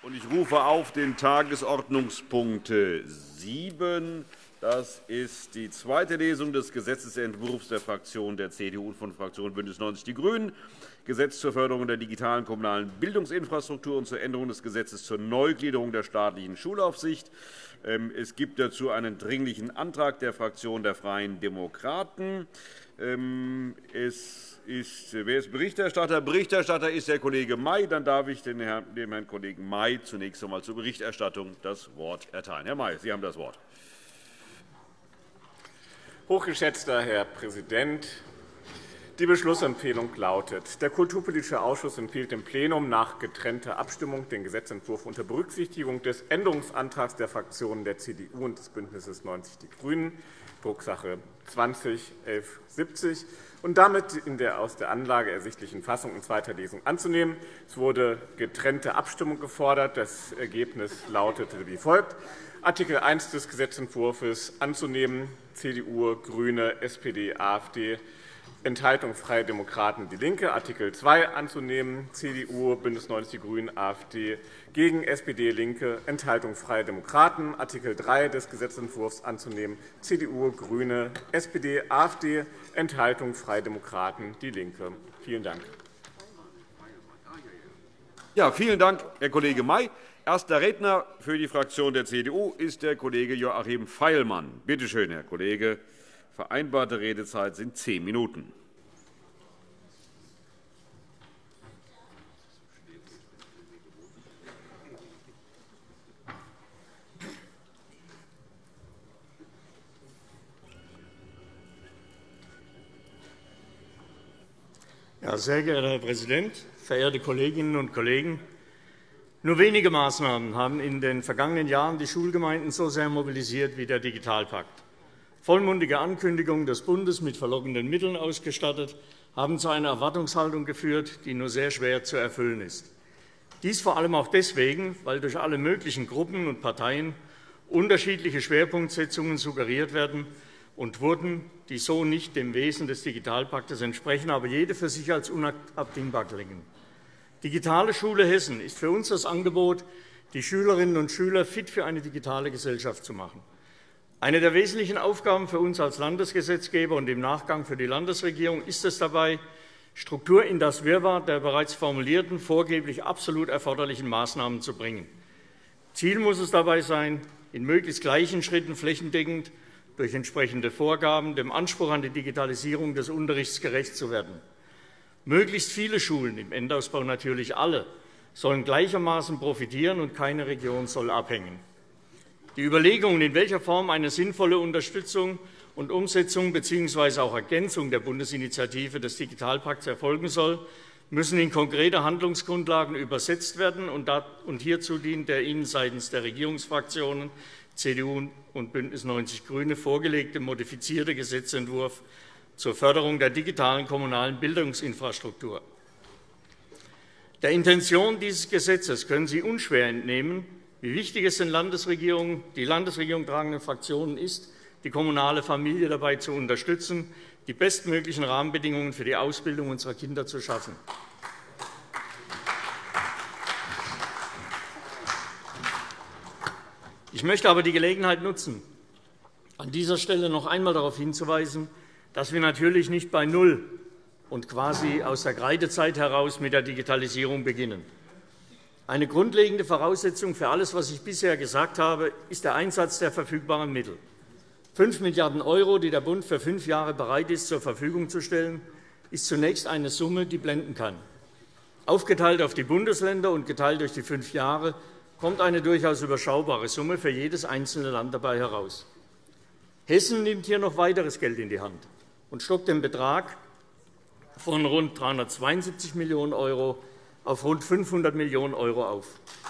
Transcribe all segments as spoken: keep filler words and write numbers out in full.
Und ich rufe auf den Tagesordnungspunkt sieben. Das ist die zweite Lesung des Gesetzentwurfs der Fraktion der C D U und von Fraktion BÜNDNIS neunzig die GRÜNEN, Gesetz zur Förderung der digitalen kommunalen Bildungsinfrastruktur und zur Änderung des Gesetzes zur Neugliederung der staatlichen Schulaufsicht. Es gibt dazu einen Dringlichen Antrag der Fraktion der Freien Demokraten. Es ist, wer ist Berichterstatter? Berichterstatter ist der Kollege May. Dann darf ich dem Herrn Kollegen May zunächst einmal zur Berichterstattung das Wort erteilen. Herr May, Sie haben das Wort. Hochgeschätzter Herr Präsident! Die Beschlussempfehlung lautet: Der Kulturpolitische Ausschuss empfiehlt dem Plenum nach getrennter Abstimmung den Gesetzentwurf unter Berücksichtigung des Änderungsantrags der Fraktionen der C D U und des BÜNDNIS neunzig die GRÜNEN, Drucksache zwanzig elf siebzig, und damit in der aus der Anlage ersichtlichen Fassung in zweiter Lesung anzunehmen. Es wurde getrennte Abstimmung gefordert. Das Ergebnis lautete wie folgt: Artikel eins des Gesetzentwurfs anzunehmen, C D U, GRÜNE, S P D, AfD, Enthaltung Freie Demokraten, DIE LINKE. Artikel zwei anzunehmen, C D U, BÜNDNIS neunzig die GRÜNEN, AfD, gegen S P D, LINKE, Enthaltung Freie Demokraten. Artikel drei des Gesetzentwurfs anzunehmen, C D U, GRÜNE, S P D, AfD, Enthaltung Freie Demokraten, DIE LINKE. Vielen Dank. Ja, vielen Dank, Herr Kollege May. Erster Redner für die Fraktion der C D U ist der Kollege Joachim Feilmann. Bitte schön, Herr Kollege. Vereinbarte Redezeit sind zehn Minuten. Ja, sehr geehrter Herr Präsident, verehrte Kolleginnen und Kollegen! Nur wenige Maßnahmen haben in den vergangenen Jahren die Schulgemeinden so sehr mobilisiert wie der Digitalpakt. Vollmundige Ankündigungen des Bundes mit verlockenden Mitteln ausgestattet haben zu einer Erwartungshaltung geführt, die nur sehr schwer zu erfüllen ist. Dies vor allem auch deswegen, weil durch alle möglichen Gruppen und Parteien unterschiedliche Schwerpunktsetzungen suggeriert werden und wurden, die so nicht dem Wesen des Digitalpaktes entsprechen, aber jede für sich als unabdingbar klingen. Digitale Schule Hessen ist für uns das Angebot, die Schülerinnen und Schüler fit für eine digitale Gesellschaft zu machen. Eine der wesentlichen Aufgaben für uns als Landesgesetzgeber und im Nachgang für die Landesregierung ist es dabei, Struktur in das Wirrwarr der bereits formulierten, vorgeblich absolut erforderlichen Maßnahmen zu bringen. Ziel muss es dabei sein, in möglichst gleichen Schritten flächendeckend durch entsprechende Vorgaben dem Anspruch an die Digitalisierung des Unterrichts gerecht zu werden. Möglichst viele Schulen, im Endausbau natürlich alle, sollen gleichermaßen profitieren, und keine Region soll abhängen. Die Überlegungen, in welcher Form eine sinnvolle Unterstützung und Umsetzung bzw. auch Ergänzung der Bundesinitiative des Digitalpakts erfolgen soll, müssen in konkrete Handlungsgrundlagen übersetzt werden. Und hierzu dient der Ihnen seitens der Regierungsfraktionen C D U und BÜNDNIS neunzig die GRÜNEN vorgelegte modifizierte Gesetzentwurf zur Förderung der digitalen kommunalen Bildungsinfrastruktur. Der Intention dieses Gesetzes können Sie unschwer entnehmen, wie wichtig es den Landesregierungen, die Landesregierung tragenden Fraktionen ist, die kommunale Familie dabei zu unterstützen, die bestmöglichen Rahmenbedingungen für die Ausbildung unserer Kinder zu schaffen. Ich möchte aber die Gelegenheit nutzen, an dieser Stelle noch einmal darauf hinzuweisen, dass wir natürlich nicht bei Null und quasi aus der Kreidezeit heraus mit der Digitalisierung beginnen. Eine grundlegende Voraussetzung für alles, was ich bisher gesagt habe, ist der Einsatz der verfügbaren Mittel. fünf Milliarden Euro, die der Bund für fünf Jahre bereit ist, zur Verfügung zu stellen, ist zunächst eine Summe, die blenden kann. Aufgeteilt auf die Bundesländer und geteilt durch die fünf Jahre kommt eine durchaus überschaubare Summe für jedes einzelne Land dabei heraus. Hessen nimmt hier noch weiteres Geld in die Hand und stockt den Betrag von rund dreihundertzweiundsiebzig Millionen € auf rund fünfhundert Millionen € auf.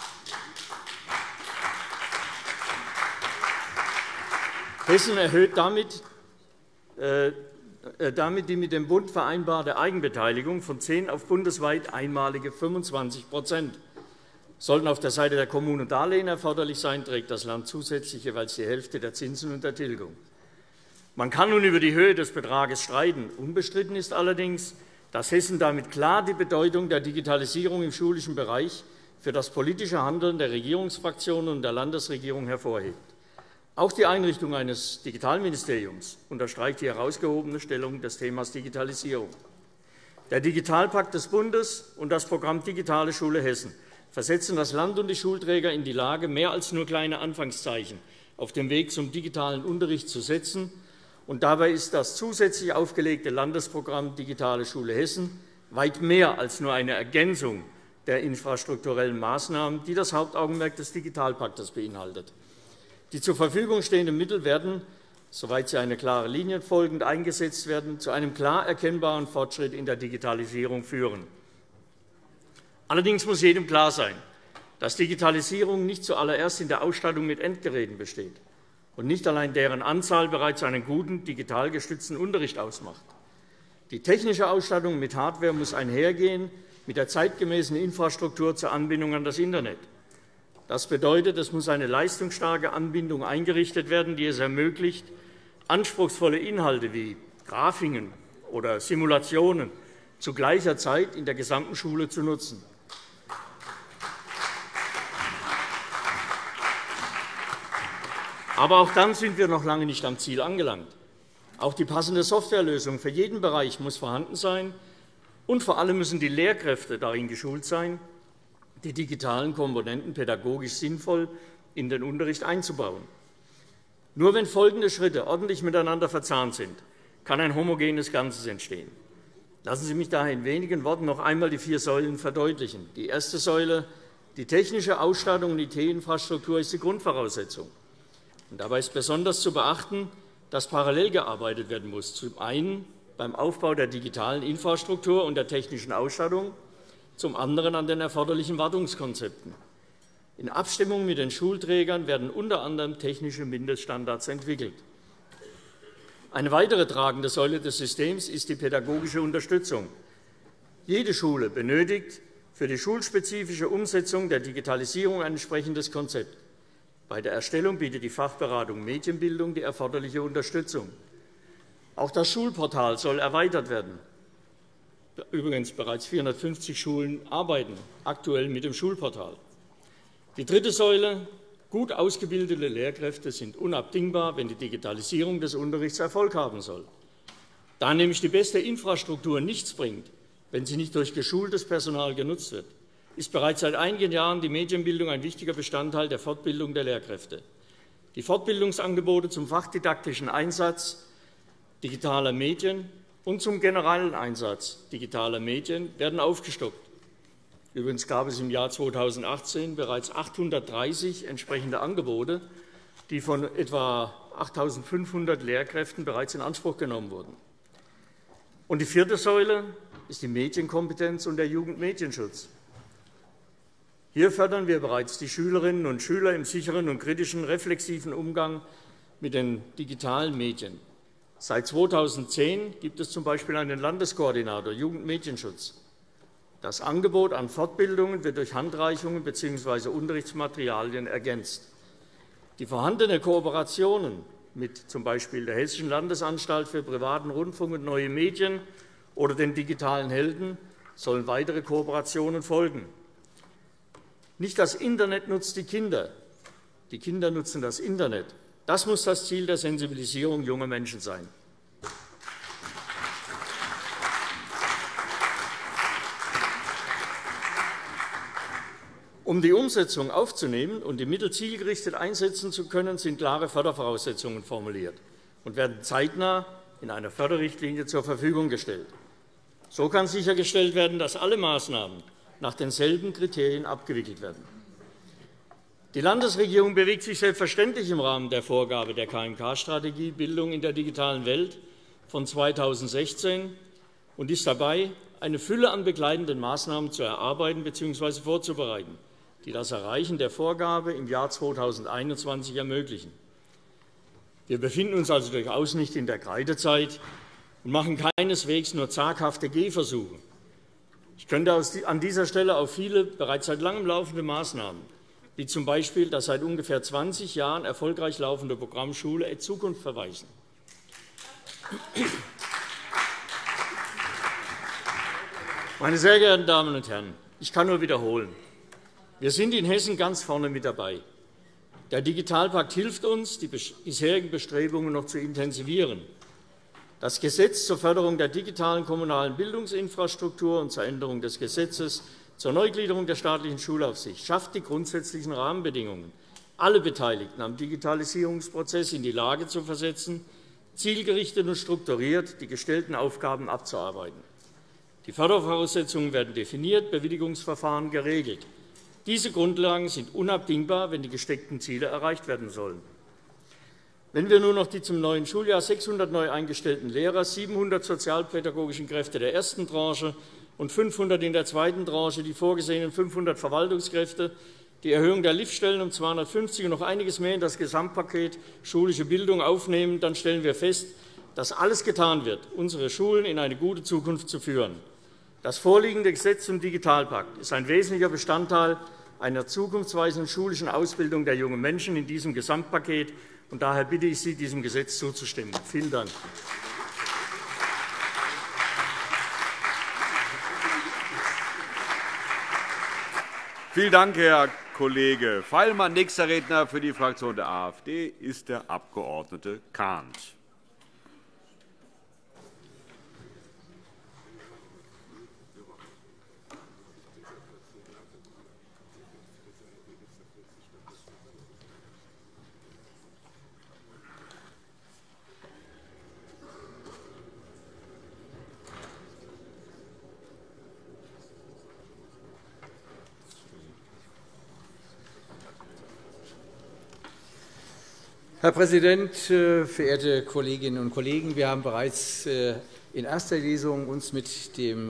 Hessen erhöht damit, äh, damit die mit dem Bund vereinbarte Eigenbeteiligung von zehn auf bundesweit einmalige fünfundzwanzig Prozent. Sollten auf der Seite der Kommunen Darlehen erforderlich sein, trägt das Land zusätzlich jeweils die Hälfte der Zinsen und der Tilgung. Man kann nun über die Höhe des Betrages streiten. Unbestritten ist allerdings, dass Hessen damit klar die Bedeutung der Digitalisierung im schulischen Bereich für das politische Handeln der Regierungsfraktionen und der Landesregierung hervorhebt. Auch die Einrichtung eines Digitalministeriums unterstreicht die herausgehobene Stellung des Themas Digitalisierung. Der Digitalpakt des Bundes und das Programm Digitale Schule Hessen versetzen das Land und die Schulträger in die Lage, mehr als nur kleine Anfangszeichen auf dem Weg zum digitalen Unterricht zu setzen. Und dabei ist das zusätzlich aufgelegte Landesprogramm Digitale Schule Hessen weit mehr als nur eine Ergänzung der infrastrukturellen Maßnahmen, die das Hauptaugenmerk des Digitalpaktes beinhaltet. Die zur Verfügung stehenden Mittel werden, soweit sie einer klaren Linie folgend eingesetzt werden, zu einem klar erkennbaren Fortschritt in der Digitalisierung führen. Allerdings muss jedem klar sein, dass Digitalisierung nicht zuallererst in der Ausstattung mit Endgeräten besteht und nicht allein deren Anzahl bereits einen guten, digital gestützten Unterricht ausmacht. Die technische Ausstattung mit Hardware muss einhergehen mit der zeitgemäßen Infrastruktur zur Anbindung an das Internet. Das bedeutet, es muss eine leistungsstarke Anbindung eingerichtet werden, die es ermöglicht, anspruchsvolle Inhalte wie Grafiken oder Simulationen zu gleicher Zeit in der gesamten Schule zu nutzen. Aber auch dann sind wir noch lange nicht am Ziel angelangt. Auch die passende Softwarelösung für jeden Bereich muss vorhanden sein, und vor allem müssen die Lehrkräfte darin geschult sein, die digitalen Komponenten pädagogisch sinnvoll in den Unterricht einzubauen. Nur wenn folgende Schritte ordentlich miteinander verzahnt sind, kann ein homogenes Ganzes entstehen. Lassen Sie mich daher in wenigen Worten noch einmal die vier Säulen verdeutlichen. Die erste Säule, die technische Ausstattung und I T-Infrastruktur, ist die Grundvoraussetzung. Und dabei ist besonders zu beachten, dass parallel gearbeitet werden muss, zum einen beim Aufbau der digitalen Infrastruktur und der technischen Ausstattung, zum anderen an den erforderlichen Wartungskonzepten. In Abstimmung mit den Schulträgern werden unter anderem technische Mindeststandards entwickelt. Eine weitere tragende Säule des Systems ist die pädagogische Unterstützung. Jede Schule benötigt für die schulspezifische Umsetzung der Digitalisierung ein entsprechendes Konzept. Bei der Erstellung bietet die Fachberatung Medienbildung die erforderliche Unterstützung. Auch das Schulportal soll erweitert werden. Übrigens, bereits vierhundertfünfzig Schulen arbeiten aktuell mit dem Schulportal. Die dritte Säule, gut ausgebildete Lehrkräfte sind unabdingbar, wenn die Digitalisierung des Unterrichts Erfolg haben soll. Da nämlich die beste Infrastruktur nichts bringt, wenn sie nicht durch geschultes Personal genutzt wird, ist bereits seit einigen Jahren die Medienbildung ein wichtiger Bestandteil der Fortbildung der Lehrkräfte. Die Fortbildungsangebote zum fachdidaktischen Einsatz digitaler Medien und zum generellen Einsatz digitaler Medien werden aufgestockt. Übrigens gab es im Jahr zweitausendachtzehn bereits achthundertdreißig entsprechende Angebote, die von etwa achttausendfünfhundert Lehrkräften bereits in Anspruch genommen wurden. Und die vierte Säule ist die Medienkompetenz und der Jugendmedienschutz. Hier fördern wir bereits die Schülerinnen und Schüler im sicheren und kritischen, reflexiven Umgang mit den digitalen Medien. Seit zweitausendzehn gibt es z. B. einen Landeskoordinator Jugendmedienschutz. Das Angebot an Fortbildungen wird durch Handreichungen bzw. Unterrichtsmaterialien ergänzt. Die vorhandenen Kooperationen mit z. B. der Hessischen Landesanstalt für privaten Rundfunk und neue Medien oder den digitalen Helden sollen weitere Kooperationen folgen. Nicht das Internet nutzt die Kinder, die Kinder nutzen das Internet. Das muss das Ziel der Sensibilisierung junger Menschen sein. Um die Umsetzung aufzunehmen und die Mittel zielgerichtet einsetzen zu können, sind klare Fördervoraussetzungen formuliert und werden zeitnah in einer Förderrichtlinie zur Verfügung gestellt. So kann sichergestellt werden, dass alle Maßnahmen nach denselben Kriterien abgewickelt werden. Die Landesregierung bewegt sich selbstverständlich im Rahmen der Vorgabe der K M K-Strategie Bildung in der digitalen Welt von zweitausendsechzehn und ist dabei, eine Fülle an begleitenden Maßnahmen zu erarbeiten bzw. vorzubereiten, die das Erreichen der Vorgabe im Jahr zweitausendeinundzwanzig ermöglichen. Wir befinden uns also durchaus nicht in der Kreidezeit und machen keineswegs nur zaghafte Gehversuche. Ich könnte an dieser Stelle auf viele bereits seit langem laufende Maßnahmen, wie z. B. das seit ungefähr zwanzig Jahren erfolgreich laufende Programm Schule et Zukunft verweisen. Meine sehr geehrten Damen und Herren, ich kann nur wiederholen, Wir sind in Hessen ganz vorne mit dabei. Der Digitalpakt hilft uns, die bisherigen Bestrebungen noch zu intensivieren. Das Gesetz zur Förderung der digitalen kommunalen Bildungsinfrastruktur und zur Änderung des Gesetzes zur Neugliederung der staatlichen Schulaufsicht schafft die grundsätzlichen Rahmenbedingungen, alle Beteiligten am Digitalisierungsprozess in die Lage zu versetzen, zielgerichtet und strukturiert die gestellten Aufgaben abzuarbeiten. Die Fördervoraussetzungen werden definiert, Bewilligungsverfahren geregelt. Diese Grundlagen sind unabdingbar, wenn die gesteckten Ziele erreicht werden sollen. Wenn wir nun noch die zum neuen Schuljahr sechshundert neu eingestellten Lehrer, siebenhundert sozialpädagogischen Kräfte der ersten Tranche und fünfhundert in der zweiten Tranche, die vorgesehenen fünfhundert Verwaltungskräfte, die Erhöhung der L I F-Stellen um zweihundertfünfzig und noch einiges mehr in das Gesamtpaket schulische Bildung aufnehmen, dann stellen wir fest, dass alles getan wird, unsere Schulen in eine gute Zukunft zu führen. Das vorliegende Gesetz zum Digitalpakt ist ein wesentlicher Bestandteil einer zukunftsweisenden schulischen Ausbildung der jungen Menschen in diesem Gesamtpaket. Und daher bitte ich Sie, diesem Gesetz zuzustimmen. Vielen Dank. Vielen Dank, Herr Kollege Feilmann. Nächster Redner für die Fraktion der AfD ist der Abg. Kahnt. Herr Präsident, verehrte Kolleginnen und Kollegen! Wir haben bereits in erster Lesung uns mit dem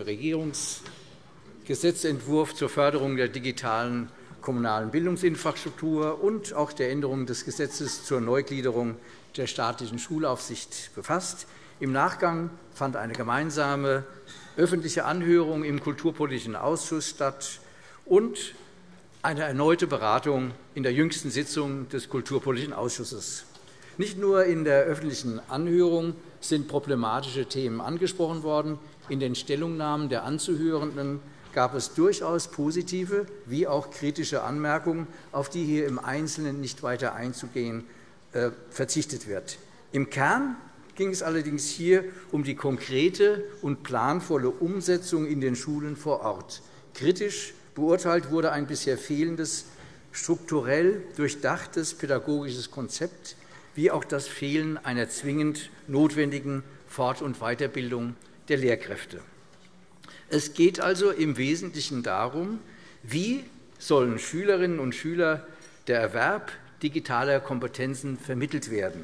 Regierungsgesetzentwurf zur Förderung der digitalen kommunalen Bildungsinfrastruktur und auch der Änderung des Gesetzes zur Neugliederung der staatlichen Schulaufsicht befasst. Im Nachgang fand eine gemeinsame öffentliche Anhörung im Kulturpolitischen Ausschuss statt und eine erneute Beratung in der jüngsten Sitzung des Kulturpolitischen Ausschusses. Nicht nur in der öffentlichen Anhörung sind problematische Themen angesprochen worden. In den Stellungnahmen der Anzuhörenden gab es durchaus positive wie auch kritische Anmerkungen, auf die hier im Einzelnen nicht weiter einzugehen verzichtet wird. Im Kern ging es allerdings hier um die konkrete und planvolle Umsetzung in den Schulen vor Ort. Kritisch beurteilt wurde ein bisher fehlendes, strukturell durchdachtes pädagogisches Konzept wie auch das Fehlen einer zwingend notwendigen Fort- und Weiterbildung der Lehrkräfte. Es geht also im Wesentlichen darum, wie sollen Schülerinnen und Schüler der Erwerb digitaler Kompetenzen vermittelt werden.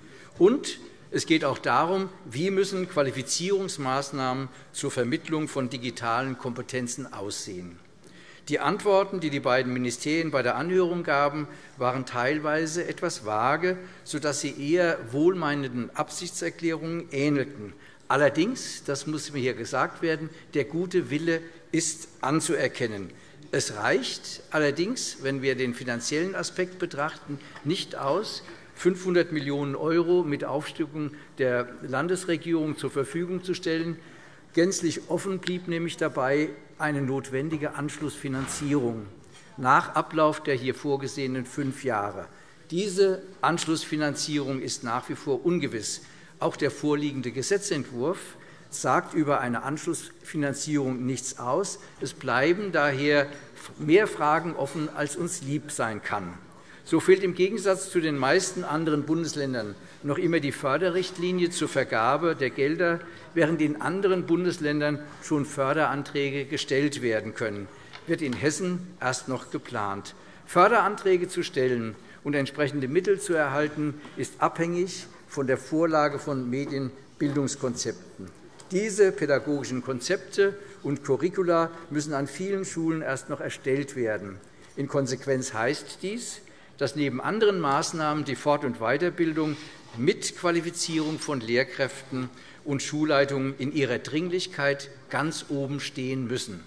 Und es geht auch darum, wie müssen Qualifizierungsmaßnahmen zur Vermittlung von digitalen Kompetenzen aussehen. Die Antworten, die die beiden Ministerien bei der Anhörung gaben, waren teilweise etwas vage, sodass sie eher wohlmeinenden Absichtserklärungen ähnelten. Allerdings, das muss mir hier gesagt werden, der gute Wille ist anzuerkennen. Es reicht allerdings, wenn wir den finanziellen Aspekt betrachten, nicht aus, fünfhundert Millionen € mit Aufstockung der Landesregierung zur Verfügung zu stellen. Gänzlich offen blieb nämlich dabei eine notwendige Anschlussfinanzierung nach Ablauf der hier vorgesehenen fünf Jahre. Diese Anschlussfinanzierung ist nach wie vor ungewiss. Auch der vorliegende Gesetzentwurf sagt über eine Anschlussfinanzierung nichts aus. Es bleiben daher mehr Fragen offen, als uns lieb sein kann. So fehlt im Gegensatz zu den meisten anderen Bundesländern noch immer die Förderrichtlinie zur Vergabe der Gelder, während in anderen Bundesländern schon Förderanträge gestellt werden können. Wird in Hessen erst noch geplant. Förderanträge zu stellen und entsprechende Mittel zu erhalten, ist abhängig von der Vorlage von Medienbildungskonzepten. Diese pädagogischen Konzepte und Curricula müssen an vielen Schulen erst noch erstellt werden. In Konsequenz heißt dies, dass neben anderen Maßnahmen die Fort- und Weiterbildung mit Qualifizierung von Lehrkräften und Schulleitungen in ihrer Dringlichkeit ganz oben stehen müssen.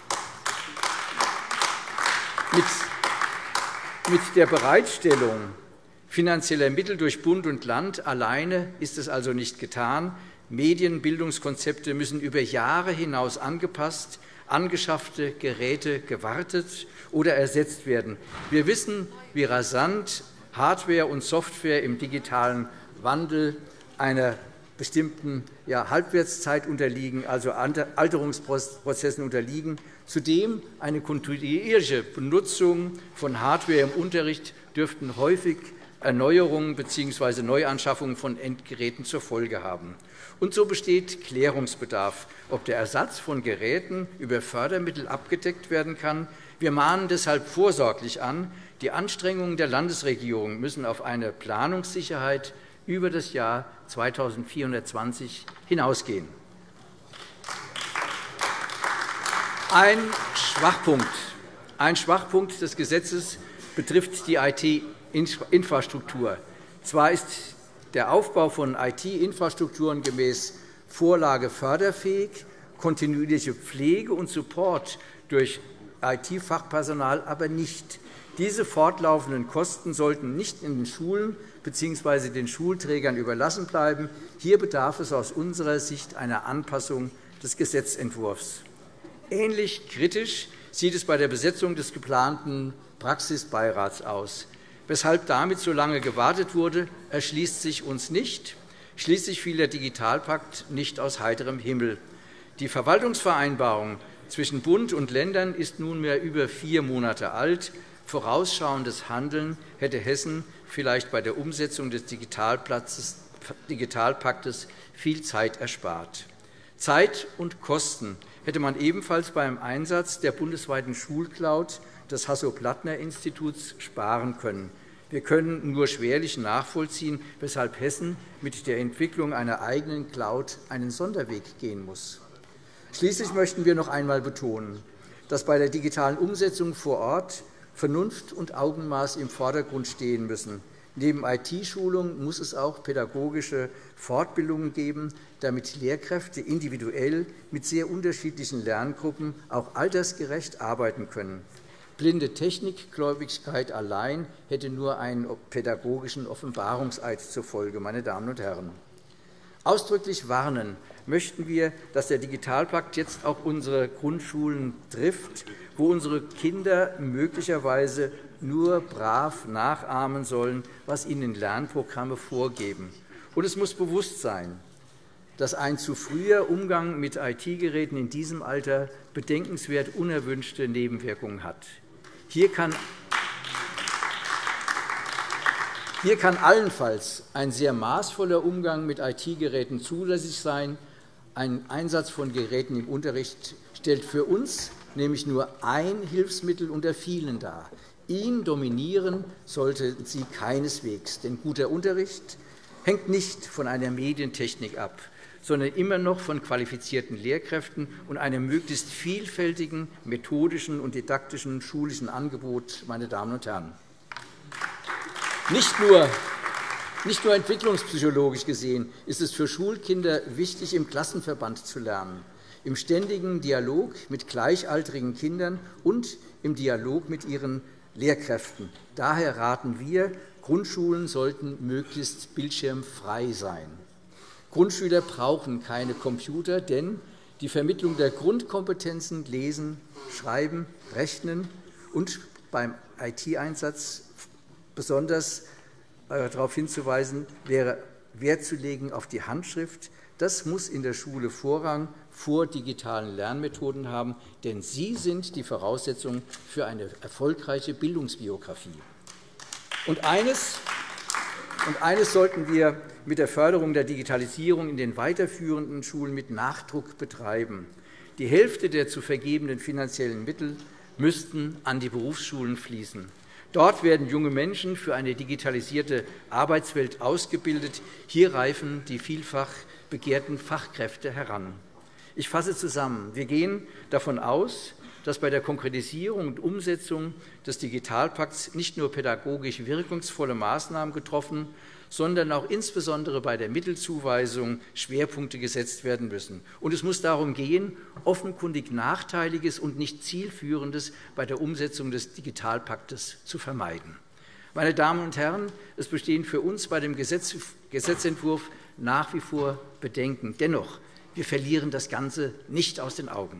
Mit der Bereitstellung finanzieller Mittel durch Bund und Land alleine ist es also nicht getan. Medienbildungskonzepte müssen über Jahre hinaus angepasst, angeschaffte Geräte gewartet oder ersetzt werden. Wir wissen, wie rasant Hardware und Software im digitalen Wandel einer bestimmten ja, Halbwertszeit unterliegen, also Alterungsprozessen unterliegen. Zudem eine kontinuierliche Benutzung von Hardware im Unterricht dürften häufig Erneuerungen bzw. Neuanschaffungen von Endgeräten zur Folge haben. Und so besteht Klärungsbedarf, ob der Ersatz von Geräten über Fördermittel abgedeckt werden kann. Wir mahnen deshalb vorsorglich an, die Anstrengungen der Landesregierung müssen auf eine Planungssicherheit über das Jahr zweitausendvierhundertzwanzig hinausgehen. Ein Schwachpunkt, ein Schwachpunkt des Gesetzes betrifft die I T-Infrastruktur. Zwar ist der Aufbau von I T-Infrastrukturen gemäß Vorlage förderfähig, kontinuierliche Pflege und Support durch I T-Fachpersonal aber nicht. Diese fortlaufenden Kosten sollten nicht in den Schulen bzw. den Schulträgern überlassen bleiben. Hier bedarf es aus unserer Sicht einer Anpassung des Gesetzentwurfs. Ähnlich kritisch sieht es bei der Besetzung des geplanten Praxisbeirats aus. Weshalb damit so lange gewartet wurde, erschließt sich uns nicht. Schließlich fiel der Digitalpakt nicht aus heiterem Himmel. Die Verwaltungsvereinbarung zwischen Bund und Ländern ist nunmehr über vier Monate alt. Vorausschauendes Handeln hätte Hessen vielleicht bei der Umsetzung des Digitalpaktes viel Zeit erspart. Zeit und Kosten hätte man ebenfalls beim Einsatz der bundesweiten Schulcloud des Hasso-Plattner-Instituts sparen können. Wir können nur schwerlich nachvollziehen, weshalb Hessen mit der Entwicklung einer eigenen Cloud einen Sonderweg gehen muss. Schließlich möchten wir noch einmal betonen, dass bei der digitalen Umsetzung vor Ort Vernunft und Augenmaß im Vordergrund stehen müssen. Neben I T-Schulung muss es auch pädagogische Fortbildungen geben, damit Lehrkräfte individuell mit sehr unterschiedlichen Lerngruppen auch altersgerecht arbeiten können. Blinde Technikgläubigkeit allein hätte nur einen pädagogischen Offenbarungseid zur Folge. Meine Damen und Herren. Ausdrücklich warnen möchten wir, dass der Digitalpakt jetzt auch unsere Grundschulen trifft, wo unsere Kinder möglicherweise nur brav nachahmen sollen, was ihnen Lernprogramme vorgeben. Und es muss bewusst sein, dass ein zu früher Umgang mit I T-Geräten in diesem Alter bedenkenswert unerwünschte Nebenwirkungen hat. Hier kann Hier kann allenfalls ein sehr maßvoller Umgang mit I T-Geräten zulässig sein. Ein Einsatz von Geräten im Unterricht stellt für uns nämlich nur ein Hilfsmittel unter vielen dar. Ihn dominieren sollte sie keineswegs, denn guter Unterricht hängt nicht von einer Medientechnik ab, sondern immer noch von qualifizierten Lehrkräften und einem möglichst vielfältigen methodischen und didaktischen schulischen Angebot. Meine Damen und Herren. Nicht nur, nicht nur entwicklungspsychologisch gesehen ist es für Schulkinder wichtig, im Klassenverband zu lernen, im ständigen Dialog mit gleichaltrigen Kindern und im Dialog mit ihren Lehrkräften. Daher raten wir, Grundschulen sollten möglichst bildschirmfrei sein. Grundschüler brauchen keine Computer, denn die Vermittlung der Grundkompetenzen Lesen, Schreiben, Rechnen und beim I T-Einsatz besonders darauf hinzuweisen, wäre Wert zu legen auf die Handschrift. Das muss in der Schule Vorrang vor digitalen Lernmethoden haben, denn sie sind die Voraussetzung für eine erfolgreiche Bildungsbiografie. Und eines, und eines sollten wir mit der Förderung der Digitalisierung in den weiterführenden Schulen mit Nachdruck betreiben. Die Hälfte der zu vergebenden finanziellen Mittel müssten an die Berufsschulen fließen. Dort werden junge Menschen für eine digitalisierte Arbeitswelt ausgebildet. Hier reifen die vielfach begehrten Fachkräfte heran. Ich fasse zusammen. Wir gehen davon aus, dass bei der Konkretisierung und Umsetzung des Digitalpakts nicht nur pädagogisch wirkungsvolle Maßnahmen getroffen, sondern auch insbesondere bei der Mittelzuweisung Schwerpunkte gesetzt werden müssen. Und es muss darum gehen, offenkundig Nachteiliges und nicht Zielführendes bei der Umsetzung des Digitalpaktes zu vermeiden. Meine Damen und Herren, es bestehen für uns bei dem Gesetzentwurf nach wie vor Bedenken. Dennoch, wir verlieren das Ganze nicht aus den Augen.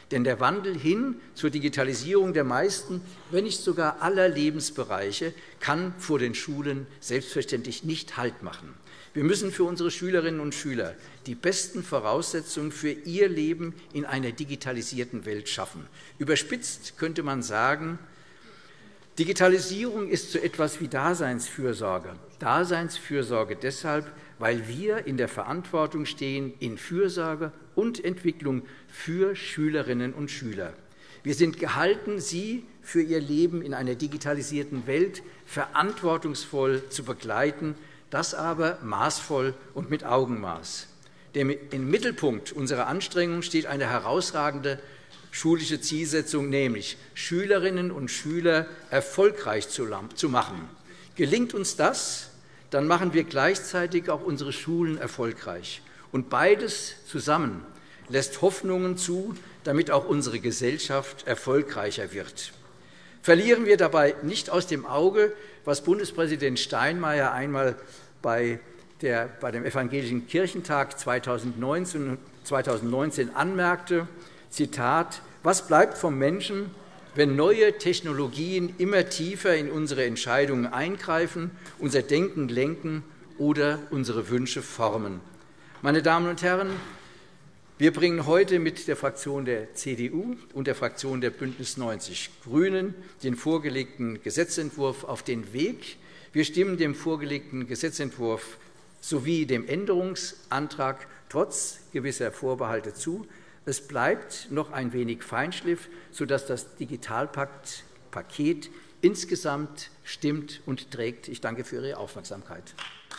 Denn der Wandel hin zur Digitalisierung der meisten, wenn nicht sogar aller Lebensbereiche, kann vor den Schulen selbstverständlich nicht Halt machen. Wir müssen für unsere Schülerinnen und Schüler die besten Voraussetzungen für ihr Leben in einer digitalisierten Welt schaffen. Überspitzt könnte man sagen, Digitalisierung ist so etwas wie Daseinsfürsorge. Daseinsfürsorge deshalb, weil wir in der Verantwortung stehen, in Fürsorge und Entwicklung für Schülerinnen und Schüler. Wir sind gehalten, sie für ihr Leben in einer digitalisierten Welt verantwortungsvoll zu begleiten, das aber maßvoll und mit Augenmaß. Im Mittelpunkt unserer Anstrengungen steht eine herausragende schulische Zielsetzung, nämlich Schülerinnen und Schüler erfolgreich zu machen. Gelingt uns das, dann machen wir gleichzeitig auch unsere Schulen erfolgreich. Und beides zusammen lässt Hoffnungen zu, damit auch unsere Gesellschaft erfolgreicher wird. Verlieren wir dabei nicht aus dem Auge, was Bundespräsident Steinmeier einmal bei, der, bei dem Evangelischen Kirchentag zweitausendneunzehn, zweitausendneunzehn anmerkte, Zitat, was bleibt vom Menschen, wenn neue Technologien immer tiefer in unsere Entscheidungen eingreifen, unser Denken lenken oder unsere Wünsche formen? Meine Damen und Herren, wir bringen heute mit der Fraktion der C D U und der Fraktion der Bündnis neunzig Grünen den vorgelegten Gesetzentwurf auf den Weg. Wir stimmen dem vorgelegten Gesetzentwurf sowie dem Änderungsantrag trotz gewisser Vorbehalte zu. Es bleibt noch ein wenig Feinschliff, sodass das Digitalpakt-Paket insgesamt stimmt und trägt. Ich danke für Ihre Aufmerksamkeit.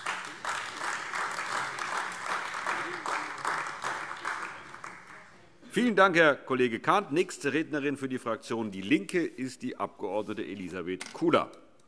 Vielen Dank, Herr Kollege Kahnt. Nächste Rednerin für die Fraktion DIE LINKE ist die Abg. Elisabeth Kula.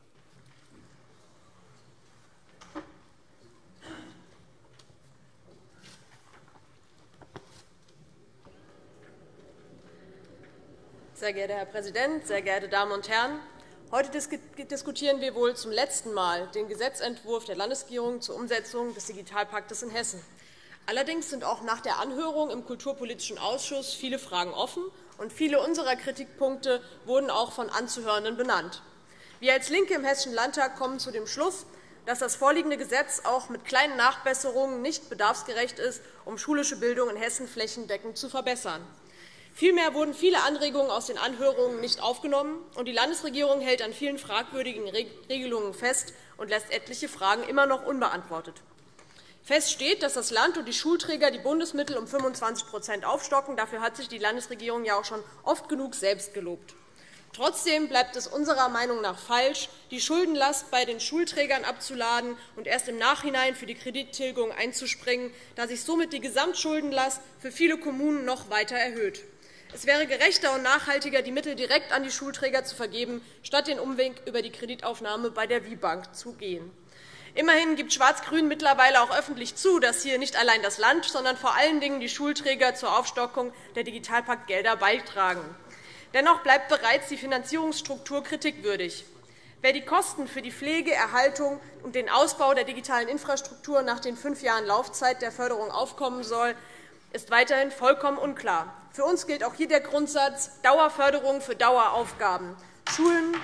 Sehr geehrter Herr Präsident, sehr geehrte Damen und Herren! Heute diskutieren wir wohl zum letzten Mal den Gesetzentwurf der Landesregierung zur Umsetzung des Digitalpaktes in Hessen. Allerdings sind auch nach der Anhörung im Kulturpolitischen Ausschuss viele Fragen offen, und viele unserer Kritikpunkte wurden auch von Anzuhörenden benannt. Wir als LINKE im Hessischen Landtag kommen zu dem Schluss, dass das vorliegende Gesetz auch mit kleinen Nachbesserungen nicht bedarfsgerecht ist, um schulische Bildung in Hessen flächendeckend zu verbessern. Vielmehr wurden viele Anregungen aus den Anhörungen nicht aufgenommen, und die Landesregierung hält an vielen fragwürdigen Regelungen fest und lässt etliche Fragen immer noch unbeantwortet. Fest steht, dass das Land und die Schulträger die Bundesmittel um fünfundzwanzig aufstocken. Dafür hat sich die Landesregierung ja auch schon oft genug selbst gelobt. Trotzdem bleibt es unserer Meinung nach falsch, die Schuldenlast bei den Schulträgern abzuladen und erst im Nachhinein für die Kredittilgung einzuspringen, da sich somit die Gesamtschuldenlast für viele Kommunen noch weiter erhöht. Es wäre gerechter und nachhaltiger, die Mittel direkt an die Schulträger zu vergeben, statt den Umweg über die Kreditaufnahme bei der W I Bank zu gehen. Immerhin gibt Schwarz-Grün mittlerweile auch öffentlich zu, dass hier nicht allein das Land, sondern vor allen Dingen die Schulträger zur Aufstockung der Digitalpakt-Gelder beitragen. Dennoch bleibt bereits die Finanzierungsstruktur kritikwürdig. Wer die Kosten für die Pflege, Erhaltung und den Ausbau der digitalen Infrastruktur nach den fünf Jahren Laufzeit der Förderung aufkommen soll, ist weiterhin vollkommen unklar. Für uns gilt auch hier der Grundsatz Dauerförderung für Daueraufgaben. Schulen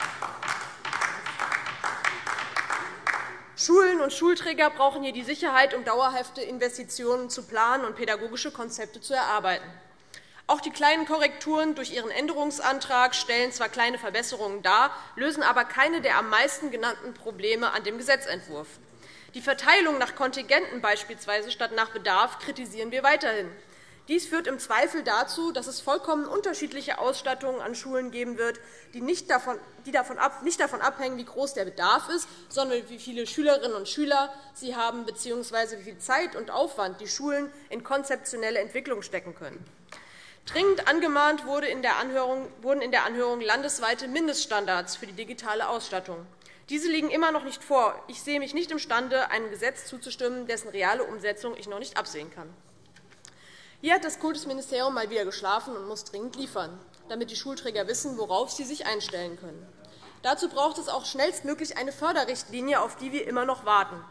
Schulen und Schulträger brauchen hier die Sicherheit, um dauerhafte Investitionen zu planen und pädagogische Konzepte zu erarbeiten. Auch die kleinen Korrekturen durch Ihren Änderungsantrag stellen zwar kleine Verbesserungen dar, lösen aber keine der am meisten genannten Probleme an dem Gesetzentwurf. Die Verteilung nach Kontingenten beispielsweise statt nach Bedarf kritisieren wir weiterhin. Dies führt im Zweifel dazu, dass es vollkommen unterschiedliche Ausstattungen an Schulen geben wird, die nicht davon, die davon, ab, nicht davon abhängen, wie groß der Bedarf ist, sondern wie viele Schülerinnen und Schüler sie haben bzw. wie viel Zeit und Aufwand die Schulen in konzeptionelle Entwicklung stecken können. Dringend angemahnt wurde in der Anhörung, wurden in der Anhörung landesweite Mindeststandards für die digitale Ausstattung. Diese liegen immer noch nicht vor. Ich sehe mich nicht imstande, einem Gesetz zuzustimmen, dessen reale Umsetzung ich noch nicht absehen kann. Hier hat das Kultusministerium mal wieder geschlafen und muss dringend liefern, damit die Schulträger wissen, worauf sie sich einstellen können. Dazu braucht es auch schnellstmöglich eine Förderrichtlinie, auf die wir immer noch warten.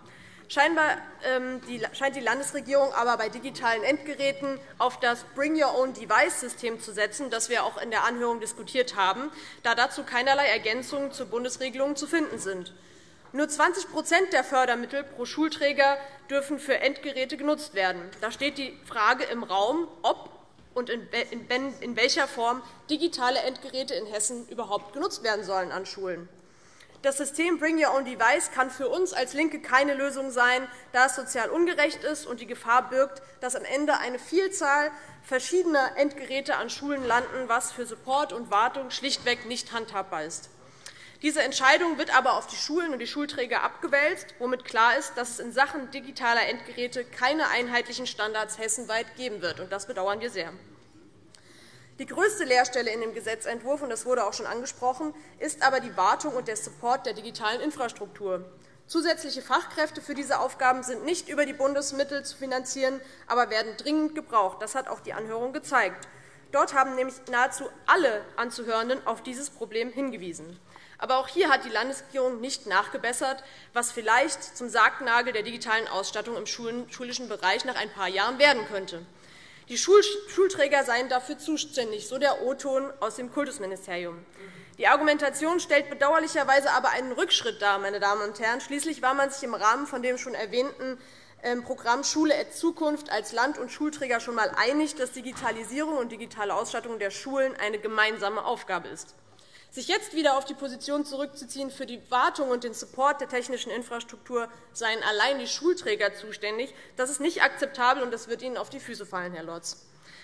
Scheinbar ähm, die, scheint die Landesregierung aber bei digitalen Endgeräten auf das Bring-Your-Own-Device-System zu setzen, das wir auch in der Anhörung diskutiert haben, da dazu keinerlei Ergänzungen zur Bundesregelung zu finden sind. Nur zwanzig der Fördermittel pro Schulträger dürfen für Endgeräte genutzt werden. Da steht die Frage im Raum, ob und in welcher Form digitale Endgeräte in Hessen überhaupt genutzt werden sollen an Schulen. Das System Bring Your Own Device kann für uns als LINKE keine Lösung sein, da es sozial ungerecht ist und die Gefahr birgt, dass am Ende eine Vielzahl verschiedener Endgeräte an Schulen landen, was für Support und Wartung schlichtweg nicht handhabbar ist. Diese Entscheidung wird aber auf die Schulen und die Schulträger abgewälzt, womit klar ist, dass es in Sachen digitaler Endgeräte keine einheitlichen Standards hessenweit geben wird. Das bedauern wir sehr. Die größte Leerstelle in dem Gesetzentwurf, und das wurde auch schon angesprochen, ist aber die Wartung und der Support der digitalen Infrastruktur. Zusätzliche Fachkräfte für diese Aufgaben sind nicht über die Bundesmittel zu finanzieren, aber werden dringend gebraucht. Das hat auch die Anhörung gezeigt. Dort haben nämlich nahezu alle Anzuhörenden auf dieses Problem hingewiesen. Aber auch hier hat die Landesregierung nicht nachgebessert, was vielleicht zum Sargnagel der digitalen Ausstattung im schulischen Bereich nach ein paar Jahren werden könnte. Die Schulträger seien dafür zuständig, so der O-Ton aus dem Kultusministerium. Die Argumentation stellt bedauerlicherweise aber einen Rückschritt dar, meine Damen und Herren. Schließlich war man sich im Rahmen von dem schon erwähnten Programm Schule at Zukunft als Land- und Schulträger schon einmal einig, dass Digitalisierung und digitale Ausstattung der Schulen eine gemeinsame Aufgabe ist. Sich jetzt wieder auf die Position zurückzuziehen, für die Wartung und den Support der technischen Infrastruktur seien allein die Schulträger zuständig, das ist nicht akzeptabel, und das wird Ihnen auf die Füße fallen, Herr Lorz.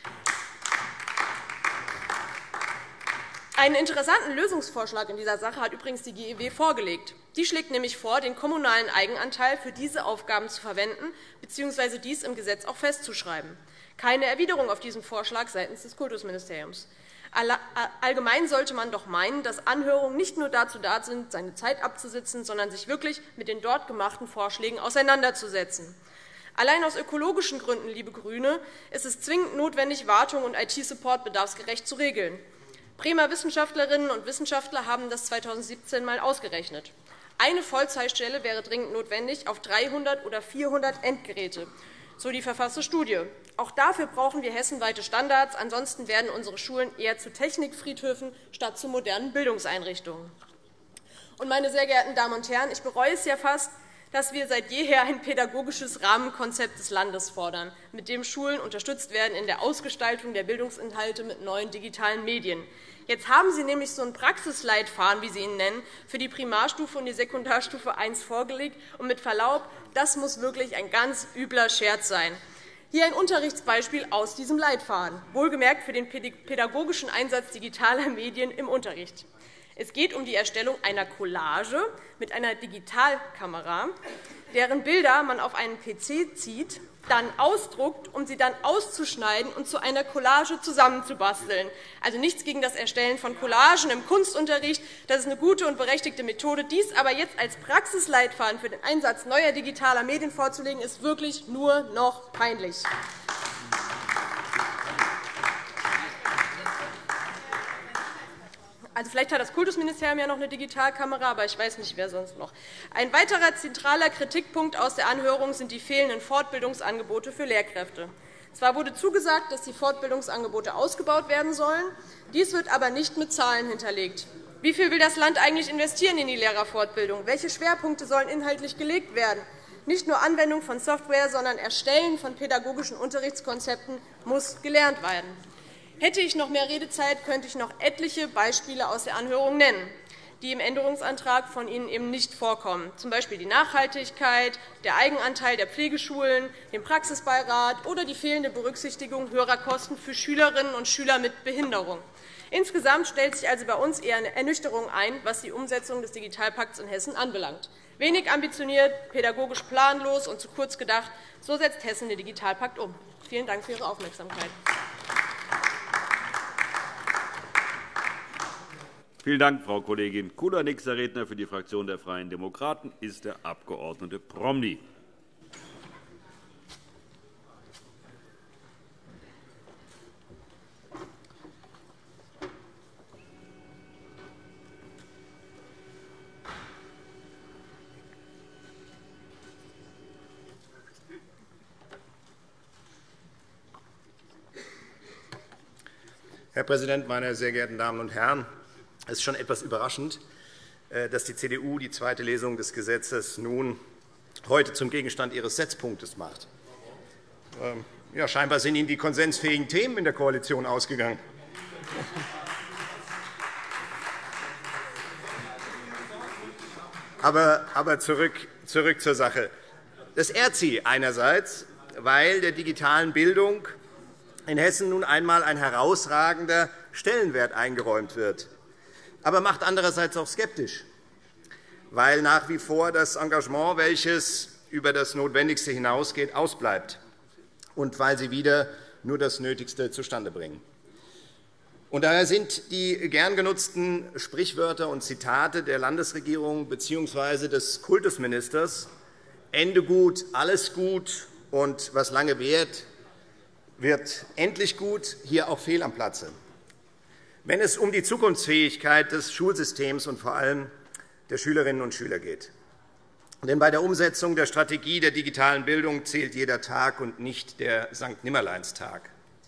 Einen interessanten Lösungsvorschlag in dieser Sache hat übrigens die G E W vorgelegt. Die schlägt nämlich vor, den kommunalen Eigenanteil für diese Aufgaben zu verwenden bzw. dies im Gesetz auch festzuschreiben. Keine Erwiderung auf diesen Vorschlag seitens des Kultusministeriums. Allgemein sollte man doch meinen, dass Anhörungen nicht nur dazu da sind, seine Zeit abzusitzen, sondern sich wirklich mit den dort gemachten Vorschlägen auseinanderzusetzen. Allein aus ökologischen Gründen, liebe GRÜNE, ist es zwingend notwendig, Wartung und I T-Support bedarfsgerecht zu regeln. Bremer Wissenschaftlerinnen und Wissenschaftler haben das zweitausendsiebzehn einmal ausgerechnet. Eine Vollzeitstelle wäre dringend notwendig auf dreihundert oder vierhundert Endgeräte, so die verfasste Studie. Auch dafür brauchen wir hessenweite Standards. Ansonsten werden unsere Schulen eher zu Technikfriedhöfen statt zu modernen Bildungseinrichtungen. Und, meine sehr geehrten Damen und Herren, ich bereue es ja fast, dass wir seit jeher ein pädagogisches Rahmenkonzept des Landes fordern, mit dem Schulen unterstützt werden in der Ausgestaltung der Bildungsinhalte mit neuen digitalen Medien. Jetzt haben Sie nämlich so einen Praxisleitfaden, wie Sie ihn nennen, für die Primarstufe und die Sekundarstufe eins vorgelegt. Und mit Verlaub, das muss wirklich ein ganz übler Scherz sein. Hier ein Unterrichtsbeispiel aus diesem Leitfaden, wohlgemerkt für den pädagogischen Einsatz digitaler Medien im Unterricht. Es geht um die Erstellung einer Collage mit einer Digitalkamera, deren Bilder man auf einen P C zieht, dann ausdruckt, um sie dann auszuschneiden und zu einer Collage zusammenzubasteln. Also nichts gegen das Erstellen von Collagen im Kunstunterricht. Das ist eine gute und berechtigte Methode. Dies aber jetzt als Praxisleitfaden für den Einsatz neuer digitaler Medien vorzulegen, ist wirklich nur noch peinlich. Also vielleicht hat das Kultusministerium ja noch eine Digitalkamera, aber ich weiß nicht, wer sonst noch. Ein weiterer zentraler Kritikpunkt aus der Anhörung sind die fehlenden Fortbildungsangebote für Lehrkräfte. Zwar wurde zugesagt, dass die Fortbildungsangebote ausgebaut werden sollen, dies wird aber nicht mit Zahlen hinterlegt. Wie viel will das Land eigentlich investieren in die Lehrerfortbildung? Welche Schwerpunkte sollen inhaltlich gelegt werden? Nicht nur Anwendung von Software, sondern Erstellen von pädagogischen Unterrichtskonzepten muss gelernt werden. Hätte ich noch mehr Redezeit, könnte ich noch etliche Beispiele aus der Anhörung nennen, die im Änderungsantrag von Ihnen eben nicht vorkommen, z. B. die Nachhaltigkeit, der Eigenanteil der Pflegeschulen, den Praxisbeirat oder die fehlende Berücksichtigung höherer Kosten für Schülerinnen und Schüler mit Behinderung. Insgesamt stellt sich also bei uns eher eine Ernüchterung ein, was die Umsetzung des Digitalpakts in Hessen anbelangt. Wenig ambitioniert, pädagogisch planlos und zu kurz gedacht, so setzt Hessen den Digitalpakt um. Vielen Dank für Ihre Aufmerksamkeit. Vielen Dank, Frau Kollegin Kula. Nächster Redner für die Fraktion der Freien Demokraten ist der Abg. Promny. Herr Präsident, meine sehr geehrten Damen und Herren! Es ist schon etwas überraschend, dass die C D U die zweite Lesung des Gesetzes nun heute zum Gegenstand ihres Setzpunktes macht. Ja, scheinbar sind Ihnen die konsensfähigen Themen in der Koalition ausgegangen. Aber, aber zurück, zurück zur Sache. Das ehrt Sie einerseits, weil der digitalen Bildung in Hessen nun einmal ein herausragender Stellenwert eingeräumt wird, aber macht andererseits auch skeptisch, weil nach wie vor das Engagement, welches über das Notwendigste hinausgeht, ausbleibt und weil Sie wieder nur das Nötigste zustande bringen. Und daher sind die gern genutzten Sprichwörter und Zitate der Landesregierung bzw. des Kultusministers Ende gut, alles gut und was lange währt, wird endlich gut, hier auch fehl am Platze. Wenn es um die Zukunftsfähigkeit des Schulsystems und vor allem der Schülerinnen und Schüler geht. Denn bei der Umsetzung der Strategie der digitalen Bildung zählt jeder Tag und nicht der Sankt Nimmerleinstag.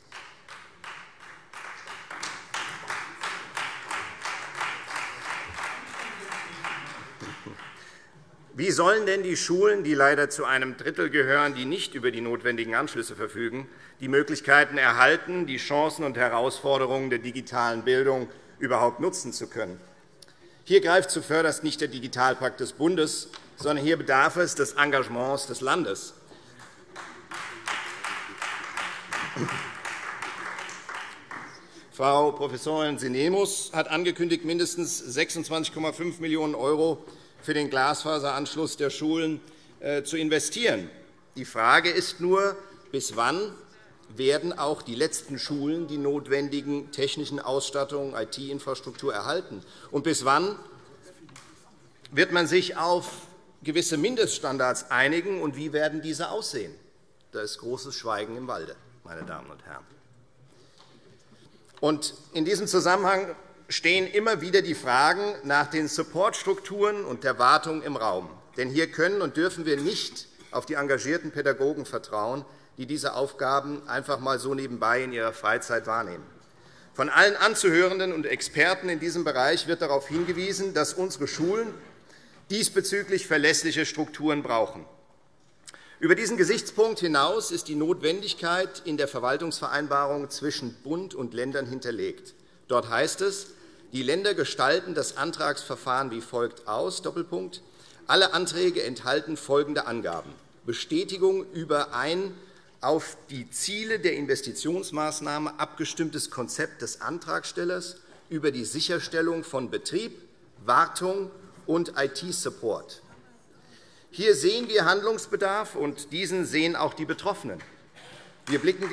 Wie sollen denn die Schulen, die leider zu einem Drittel gehören, die nicht über die notwendigen Anschlüsse verfügen, die Möglichkeiten erhalten, die Chancen und Herausforderungen der digitalen Bildung überhaupt nutzen zu können? Hier greift zuvörderst nicht der Digitalpakt des Bundes, sondern hier bedarf es des Engagements des Landes. Frau Professorin Sinemus hat angekündigt, mindestens sechsundzwanzig Komma fünf Millionen € für den Glasfaseranschluss der Schulen zu investieren. Die Frage ist nur, bis wann werden auch die letzten Schulen die notwendigen technischen Ausstattungen, I T-Infrastruktur erhalten? Und bis wann wird man sich auf gewisse Mindeststandards einigen, und wie werden diese aussehen? Da ist großes Schweigen im Walde, meine Damen und Herren. Und in diesem Zusammenhang stehen immer wieder die Fragen nach den Supportstrukturen und der Wartung im Raum. Denn hier können und dürfen wir nicht auf die engagierten Pädagogen vertrauen, die diese Aufgaben einfach mal so nebenbei in ihrer Freizeit wahrnehmen. Von allen Anzuhörenden und Experten in diesem Bereich wird darauf hingewiesen, dass unsere Schulen diesbezüglich verlässliche Strukturen brauchen. Über diesen Gesichtspunkt hinaus ist die Notwendigkeit in der Verwaltungsvereinbarung zwischen Bund und Ländern hinterlegt. Dort heißt es, die Länder gestalten das Antragsverfahren wie folgt aus. Doppelpunkt. Alle Anträge enthalten folgende Angaben: Bestätigung über ein auf die Ziele der Investitionsmaßnahme abgestimmtes Konzept des Antragstellers über die Sicherstellung von Betrieb, Wartung und I T-Support. Hier sehen wir Handlungsbedarf, und diesen sehen auch die Betroffenen. Wir blicken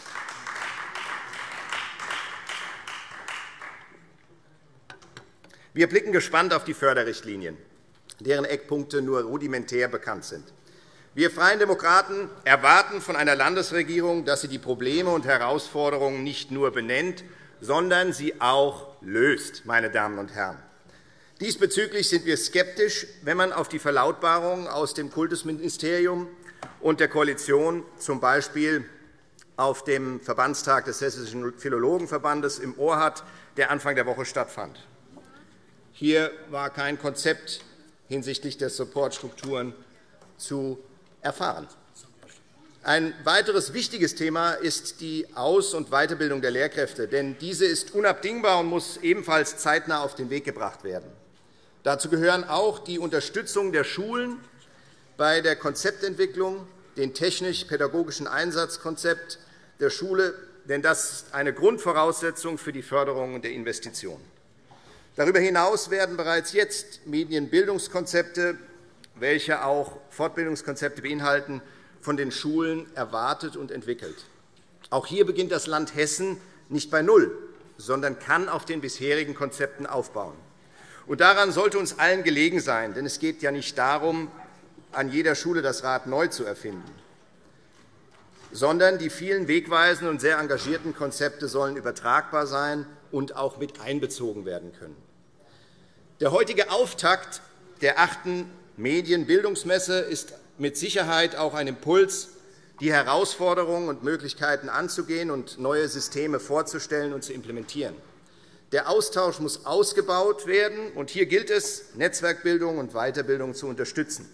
Wir blicken gespannt auf die Förderrichtlinien, deren Eckpunkte nur rudimentär bekannt sind. Wir Freien Demokraten erwarten von einer Landesregierung, dass sie die Probleme und Herausforderungen nicht nur benennt, sondern sie auch löst. Meine Damen und Herren. Diesbezüglich sind wir skeptisch, wenn man auf die Verlautbarungen aus dem Kultusministerium und der Koalition, z. B. auf dem Verbandstag des Hessischen Philologenverbandes, im Ohr hat, der Anfang der Woche stattfand. Hier war kein Konzept hinsichtlich der Supportstrukturen zu erfahren. Ein weiteres wichtiges Thema ist die Aus- und Weiterbildung der Lehrkräfte, denn diese ist unabdingbar und muss ebenfalls zeitnah auf den Weg gebracht werden. Dazu gehören auch die Unterstützung der Schulen bei der Konzeptentwicklung, den technisch-pädagogischen Einsatzkonzept der Schule, denn das ist eine Grundvoraussetzung für die Förderung der Investitionen. Darüber hinaus werden bereits jetzt Medienbildungskonzepte, welche auch Fortbildungskonzepte beinhalten, von den Schulen erwartet und entwickelt. Auch hier beginnt das Land Hessen nicht bei Null, sondern kann auf den bisherigen Konzepten aufbauen. Und daran sollte uns allen gelegen sein, denn es geht ja nicht darum, an jeder Schule das Rad neu zu erfinden, sondern die vielen wegweisenden und sehr engagierten Konzepte sollen übertragbar sein und auch mit einbezogen werden können. Der heutige Auftakt der achten Medienbildungsmesse ist mit Sicherheit auch ein Impuls, die Herausforderungen und Möglichkeiten anzugehen und neue Systeme vorzustellen und zu implementieren. Der Austausch muss ausgebaut werden, und hier gilt es, Netzwerkbildung und Weiterbildung zu unterstützen.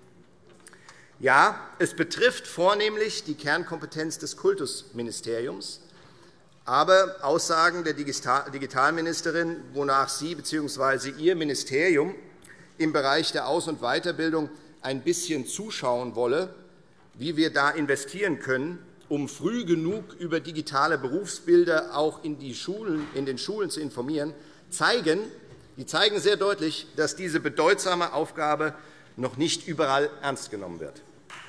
Ja, es betrifft vornehmlich die Kernkompetenz des Kultusministeriums, aber Aussagen der Digitalministerin, wonach sie bzw. ihr Ministerium im Bereich der Aus- und Weiterbildung ein bisschen zuschauen wolle, wie wir da investieren können, um früh genug über digitale Berufsbilder auch in, die Schulen, in den Schulen zu informieren, zeigen, die zeigen sehr deutlich, dass diese bedeutsame Aufgabe noch nicht überall ernst genommen wird.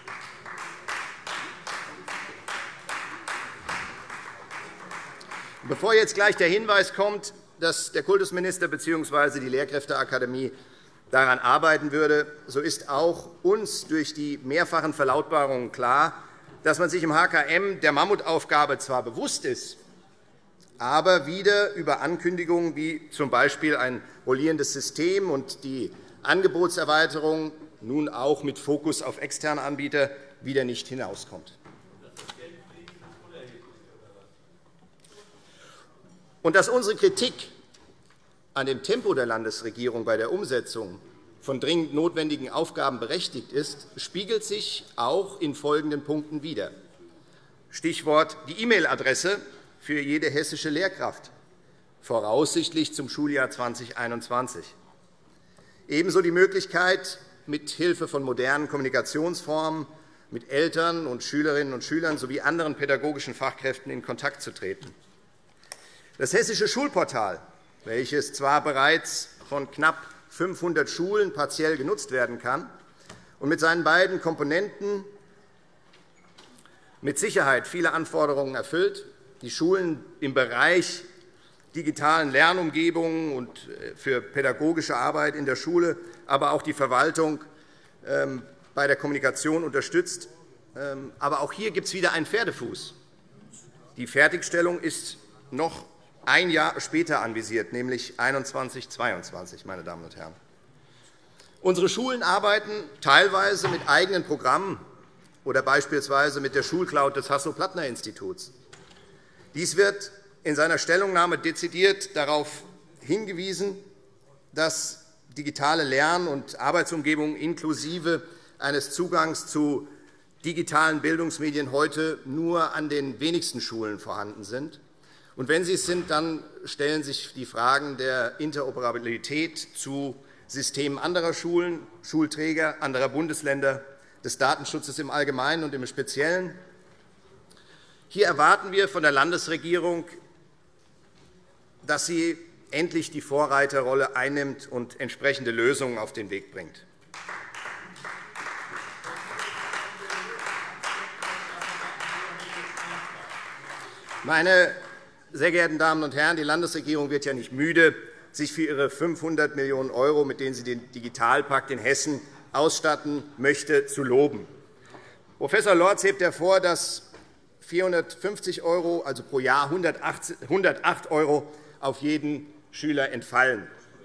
Bevor jetzt gleich der Hinweis kommt, dass der Kultusminister bzw. die Lehrkräfteakademie daran arbeiten würde, so ist auch uns durch die mehrfachen Verlautbarungen klar, dass man sich im H K M der Mammutaufgabe zwar bewusst ist, aber wieder über Ankündigungen wie z. B. ein rollierendes System und die Angebotserweiterung, nun auch mit Fokus auf externe Anbieter, wieder nicht hinauskommt. Und dass unsere Kritik an dem Tempo der Landesregierung bei der Umsetzung von dringend notwendigen Aufgaben berechtigt ist, spiegelt sich auch in folgenden Punkten wider. Stichwort die E-Mail-Adresse für jede hessische Lehrkraft, voraussichtlich zum Schuljahr zweitausendeinundzwanzig. Ebenso die Möglichkeit, mit Hilfe von modernen Kommunikationsformen mit Eltern und Schülerinnen und Schülern sowie anderen pädagogischen Fachkräften in Kontakt zu treten. Das Hessische Schulportal, welches zwar bereits von knapp fünfhundert Schulen partiell genutzt werden kann und mit seinen beiden Komponenten mit Sicherheit viele Anforderungen erfüllt, die Schulen im Bereich digitalen Lernumgebungen und für pädagogische Arbeit in der Schule, aber auch die Verwaltung bei der Kommunikation unterstützt. Aber auch hier gibt es wieder einen Pferdefuß. Die Fertigstellung ist noch ein Jahr später anvisiert, nämlich einundzwanzig zweiundzwanzig, meine Damen und Herren. Unsere Schulen arbeiten teilweise mit eigenen Programmen oder beispielsweise mit der Schulcloud des Hasso-Plattner-Instituts. Dies wird in seiner Stellungnahme dezidiert darauf hingewiesen, dass digitale Lern- und Arbeitsumgebungen inklusive eines Zugangs zu digitalen Bildungsmedien heute nur an den wenigsten Schulen vorhanden sind. Und wenn sie es sind, dann stellen sich die Fragen der Interoperabilität zu Systemen anderer Schulen, Schulträger anderer Bundesländer, des Datenschutzes im Allgemeinen und im Speziellen. Hier erwarten wir von der Landesregierung, dass sie endlich die Vorreiterrolle einnimmt und entsprechende Lösungen auf den Weg bringt. Meine sehr geehrten Damen und Herren, die Landesregierung wird ja nicht müde, sich für ihre fünfhundert Millionen €, mit denen sie den Digitalpakt in Hessen ausstatten möchte, zu loben. Professor Lorz hebt hervor, dass vierhundertfünfzig €, also pro Jahr hundertacht € auf jeden Schüler entfallen.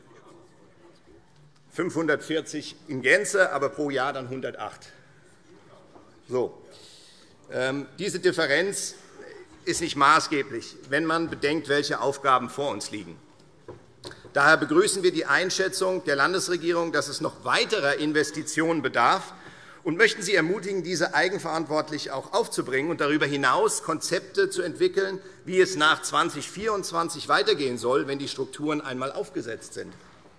fünfhundertvierzig in Gänze, aber pro Jahr dann hundertacht. So. Diese Differenz ist nicht maßgeblich, wenn man bedenkt, welche Aufgaben vor uns liegen. Daher begrüßen wir die Einschätzung der Landesregierung, dass es noch weiterer Investitionen bedarf, und möchten Sie ermutigen, diese eigenverantwortlich auch aufzubringen und darüber hinaus Konzepte zu entwickeln, wie es nach zweitausendvierundzwanzig weitergehen soll, wenn die Strukturen einmal aufgesetzt sind.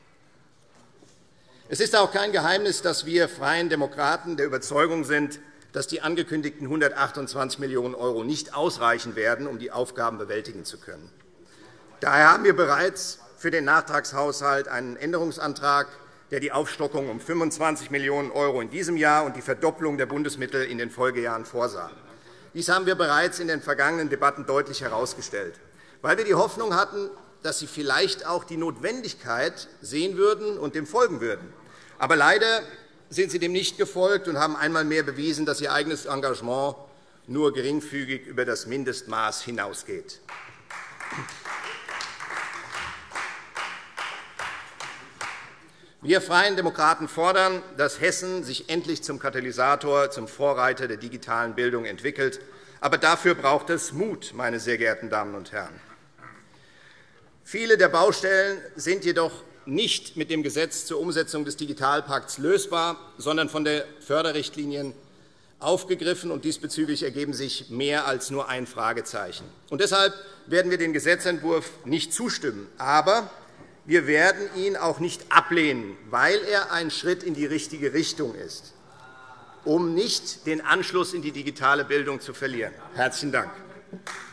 Es ist auch kein Geheimnis, dass wir Freien Demokraten der Überzeugung sind, dass die angekündigten hundertachtundzwanzig Millionen € nicht ausreichen werden, um die Aufgaben bewältigen zu können. Daher haben wir bereits für den Nachtragshaushalt einen Änderungsantrag, der die Aufstockung um fünfundzwanzig Millionen € in diesem Jahr und die Verdopplung der Bundesmittel in den Folgejahren vorsah. Dies haben wir bereits in den vergangenen Debatten deutlich herausgestellt, weil wir die Hoffnung hatten, dass Sie vielleicht auch die Notwendigkeit sehen würden und dem folgen würden. Aber leider sind Sie dem nicht gefolgt und haben einmal mehr bewiesen, dass Ihr eigenes Engagement nur geringfügig über das Mindestmaß hinausgeht. Wir Freien Demokraten fordern, dass Hessen sich endlich zum Katalysator, zum Vorreiter der digitalen Bildung entwickelt. Aber dafür braucht es Mut, meine sehr geehrten Damen und Herren. Viele der Baustellen sind jedoch nicht mit dem Gesetz zur Umsetzung des Digitalpakts lösbar, sondern von den Förderrichtlinien aufgegriffen, und diesbezüglich ergeben sich mehr als nur ein Fragezeichen. Und deshalb werden wir dem Gesetzentwurf nicht zustimmen. Aber wir werden ihn auch nicht ablehnen, weil er ein Schritt in die richtige Richtung ist, um nicht den Anschluss in die digitale Bildung zu verlieren. – Herzlichen Dank.